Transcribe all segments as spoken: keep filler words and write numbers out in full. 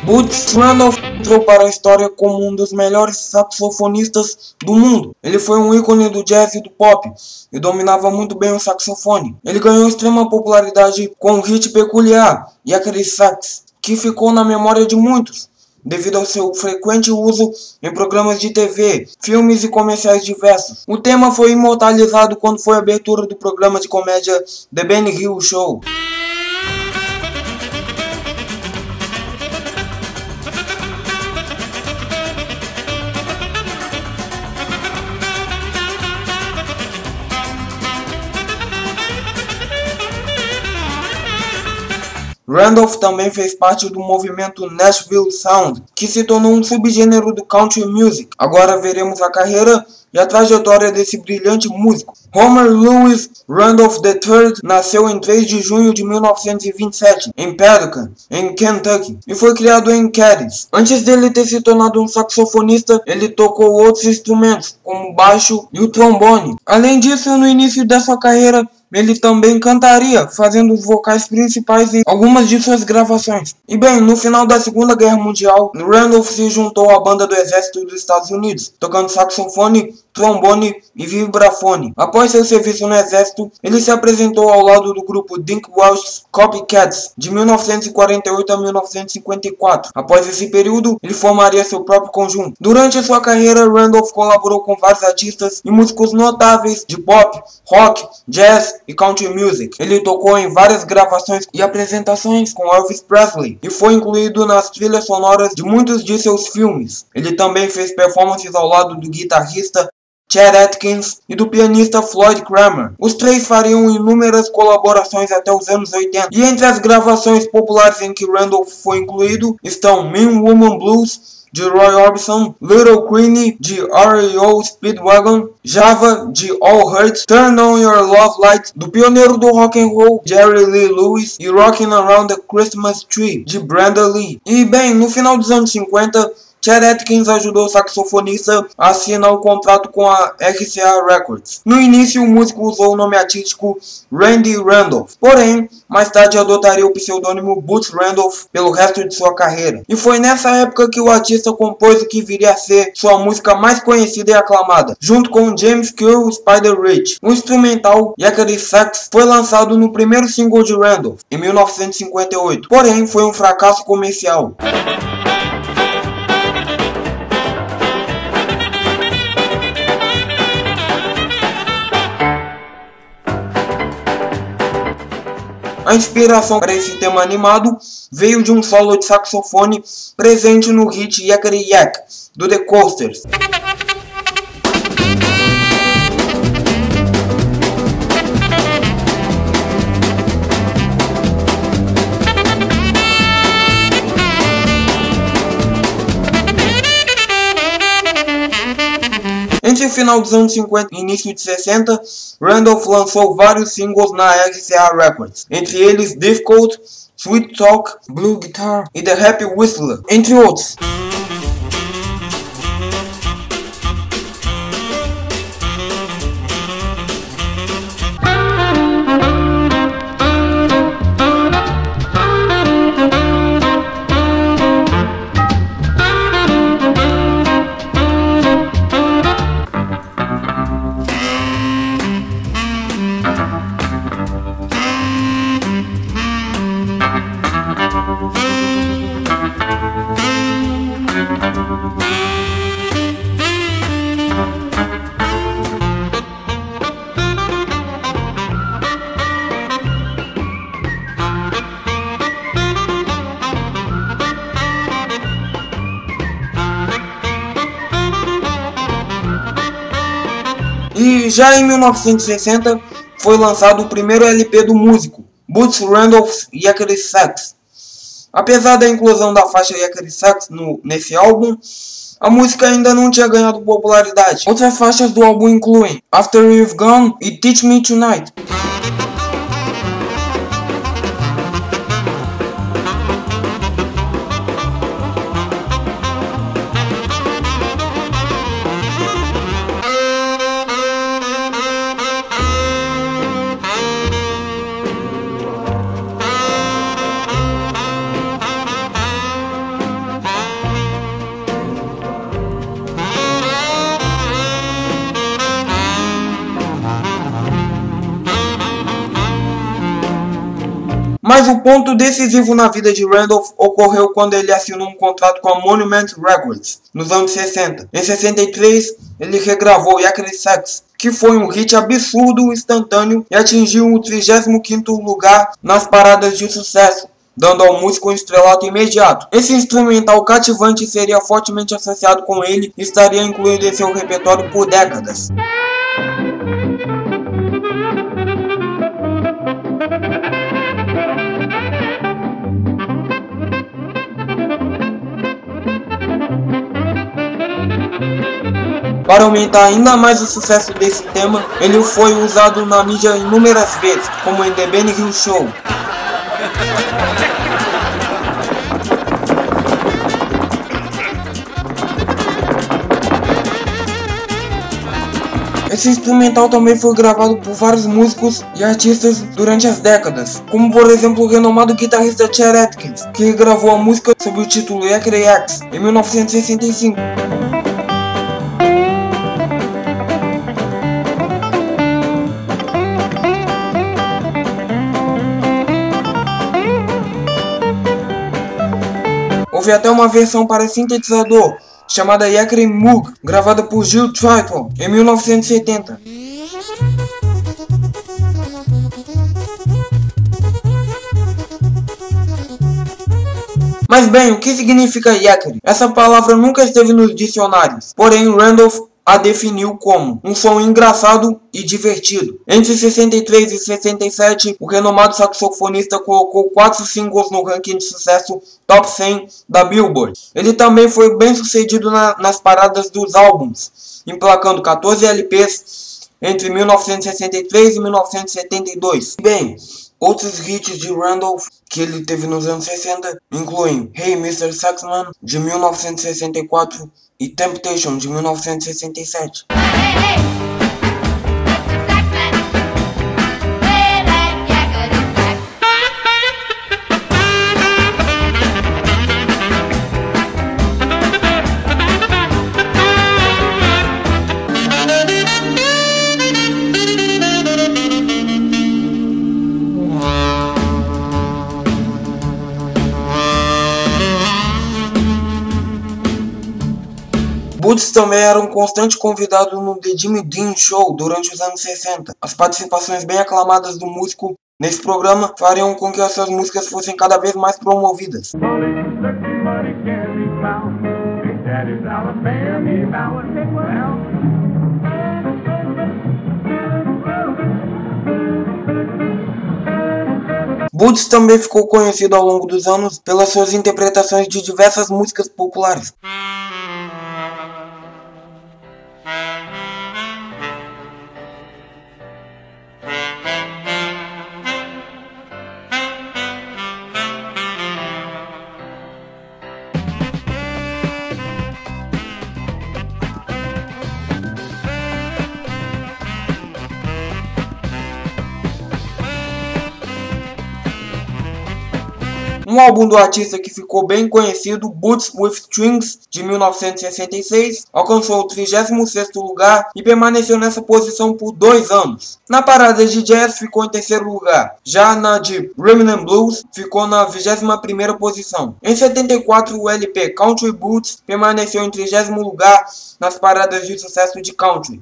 Boots Randolph entrou para a história como um dos melhores saxofonistas do mundo. Ele foi um ícone do jazz e do pop e dominava muito bem o saxofone. Ele ganhou extrema popularidade com um hit peculiar, Yakety Sax, que ficou na memória de muitos, devido ao seu frequente uso em programas de T V, filmes e comerciais diversos. O tema foi imortalizado quando foi a abertura do programa de comédia The Ben Hill Show. Randolph também fez parte do movimento Nashville Sound, que se tornou um subgênero do country music. Agora veremos a carreira e a trajetória desse brilhante músico. Homer Lewis Randolph the third nasceu em três de junho de mil novecentos e vinte e sete, em Paducah, em Kentucky, e foi criado em Cadiz. Antes dele ter se tornado um saxofonista, ele tocou outros instrumentos, como o baixo e o trombone. Além disso, no início da sua carreira, ele também cantaria, fazendo os vocais principais em algumas de suas gravações. E bem, no final da Segunda Guerra Mundial, Randolph se juntou à banda do Exército dos Estados Unidos, tocando saxofone, trombone e vibrafone. Após seu serviço no Exército, ele se apresentou ao lado do grupo Dink Welsh Copycats, de mil novecentos e quarenta e oito a mil novecentos e cinquenta e quatro. Após esse período, ele formaria seu próprio conjunto. Durante sua carreira, Randolph colaborou com vários artistas e músicos notáveis de pop, rock, jazz e country music. Ele tocou em várias gravações e apresentações com Elvis Presley e foi incluído nas trilhas sonoras de muitos de seus filmes. Ele também fez performances ao lado do guitarrista Chet Atkins e do pianista Floyd Cramer. Os três fariam inúmeras colaborações até os anos oitenta. E entre as gravações populares em que Randolph foi incluído estão Mean Woman Blues, de Roy Orbison, Little Queenie, de R E O Speedwagon, Java, de All Hurt, Turn On Your Love Light, do pioneiro do rock and roll, Jerry Lee Lewis, e Rockin' Around the Christmas Tree, de Brenda Lee. E bem, no final dos anos cinquenta, Chet Atkins ajudou o saxofonista a assinar o contrato com a R C A Records. No início, o músico usou o nome artístico Randy Randolph, porém, mais tarde adotaria o pseudônimo Boots Randolph pelo resto de sua carreira. E foi nessa época que o artista compôs o que viria a ser sua música mais conhecida e aclamada, junto com James Q. Spider Rich. O instrumental Yakety Sax foi lançado no primeiro single de Randolph, em mil novecentos e cinquenta e oito, porém foi um fracasso comercial. A inspiração para esse tema animado veio de um solo de saxofone presente no hit Yakety Yak, do The Coasters. Entre o final dos anos cinquenta e início de sessenta, Randolph lançou vários singles na R C A Records, entre eles Difficult, Sweet Talk, Blue Guitar e The Happy Whistler, entre outros. E já em mil novecentos e sessenta foi lançado o primeiro L P do músico, Boots Randolph Yakety Sax. Apesar da inclusão da faixa Yakety Sax no, nesse álbum, a música ainda não tinha ganhado popularidade. Outras faixas do álbum incluem After You've Gone e Teach Me Tonight. Mas o ponto decisivo na vida de Randolph ocorreu quando ele assinou um contrato com a Monument Records, nos anos sessenta. Em sessenta e três, ele regravou Yakety Sax, que foi um hit absurdo, instantâneo, e atingiu o trigésimo quinto lugar nas paradas de sucesso, dando ao músico um estrelato imediato. Esse instrumental cativante seria fortemente associado com ele e estaria incluído em seu repertório por décadas. Para aumentar ainda mais o sucesso desse tema, ele foi usado na mídia inúmeras vezes, como em The Benny Hill Show. Esse instrumental também foi gravado por vários músicos e artistas durante as décadas, como por exemplo o renomado guitarrista Chet Atkins, que gravou a música sob o título Yakety X em mil novecentos e sessenta e cinco. Houve até uma versão para sintetizador, chamada Yakety Moog, gravada por Jill Triton em mil novecentos e setenta. Mas bem, o que significa Yakety? Essa palavra nunca esteve nos dicionários, porém Randolph a definiu como um som engraçado e divertido. Entre sessenta e três e sessenta e sete, o renomado saxofonista colocou quatro singles no ranking de sucesso Top cem da Billboard. Ele também foi bem sucedido na, nas paradas dos álbuns, emplacando quatorze L Ps entre mil novecentos e sessenta e três e mil novecentos e setenta e dois. Bem, outros hits de Randolph que ele teve nos anos sessenta incluem Hey mister Saxman, de mil novecentos e sessenta e quatro, e Temptation, de mil novecentos e sessenta e sete. Boots também era um constante convidado no The Jimmy Dean Show durante os anos sessenta. As participações bem aclamadas do músico nesse programa fariam com que as suas músicas fossem cada vez mais promovidas. Boots também ficou conhecido ao longo dos anos pelas suas interpretações de diversas músicas populares. Um álbum do artista que ficou bem conhecido, Boots with Strings, de mil novecentos e sessenta e seis, alcançou o trigésimo sexto lugar e permaneceu nessa posição por dois anos. Na parada de jazz ficou em terceiro lugar, já na de Rhythm and Blues ficou na vigésima primeira posição. Em setenta e quatro, o L P Country Boots permaneceu em trigésimo lugar nas paradas de sucesso de country.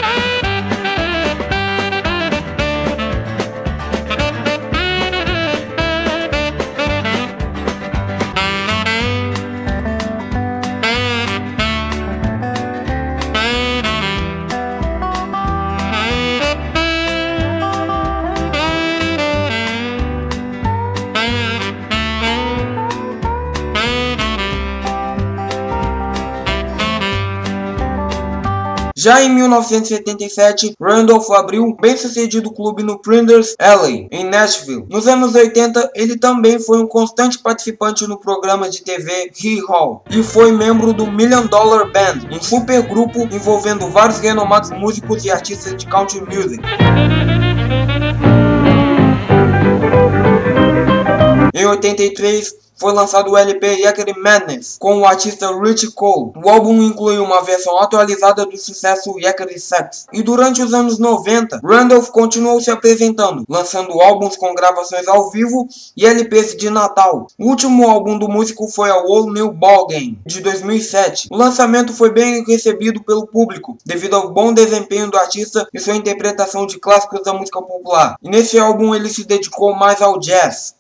Já em mil novecentos e setenta e sete, Randolph abriu um bem-sucedido clube no Flinders Alley, em Nashville. Nos anos oitenta, ele também foi um constante participante no programa de T V Hee Haw e foi membro do Million Dollar Band, um supergrupo envolvendo vários renomados músicos e artistas de country music. Em oitenta e três, foi lançado o L P Yakety Madness com o artista Rich Cole. O álbum inclui uma versão atualizada do sucesso Yakety Sax. E durante os anos noventa, Randolph continuou se apresentando, lançando álbuns com gravações ao vivo e L Ps de Natal. O último álbum do músico foi a Whole New Ballgame, de dois mil e sete. O lançamento foi bem recebido pelo público, devido ao bom desempenho do artista e sua interpretação de clássicos da música popular. E nesse álbum ele se dedicou mais ao jazz.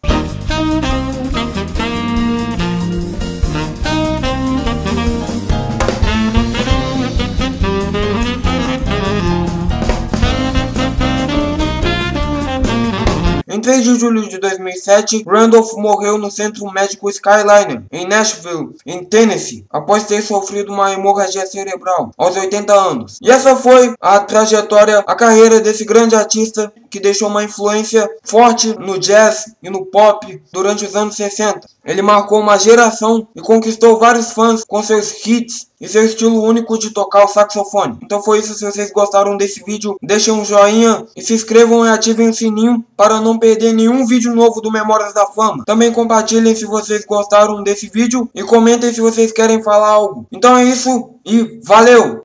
Em três de julho de dois mil e sete, Randolph morreu no Centro Médico Skyliner, em Nashville, em Tennessee, após ter sofrido uma hemorragia cerebral, aos oitenta anos. E essa foi a trajetória, a carreira desse grande artista que deixou uma influência forte no jazz e no pop durante os anos sessenta. Ele marcou uma geração e conquistou vários fãs com seus hits e seu estilo único de tocar o saxofone. Então foi isso. Se vocês gostaram desse vídeo, deixem um joinha e se inscrevam e ativem o sininho para não perder nenhum vídeo novo do Memórias da Fama. Também compartilhem se vocês gostaram desse vídeo e comentem se vocês querem falar algo. Então é isso e valeu!